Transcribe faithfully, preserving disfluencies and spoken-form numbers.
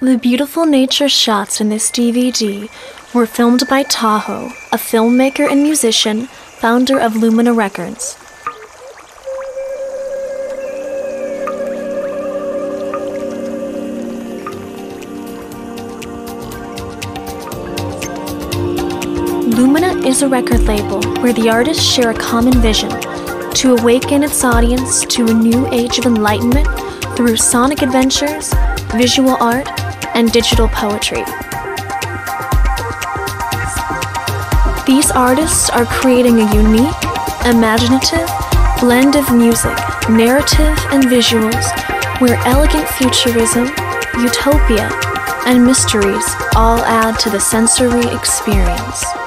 The beautiful nature shots in this D V D were filmed by Tahoe, a filmmaker and musician, founder of Lumina Records. Lumina is a record label where the artists share a common vision to awaken its audience to a new age of enlightenment through sonic adventures, visual art, and digital poetry. These artists are creating a unique, imaginative blend of music, narrative, and visuals where elegant futurism, utopia, and mysteries all add to the sensory experience.